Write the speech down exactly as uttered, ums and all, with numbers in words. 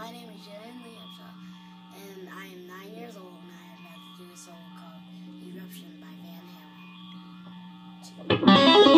my name is Jillian Lee Upshaw, and I am nine years old, and I am about to do a song called Eruption by Van Halen.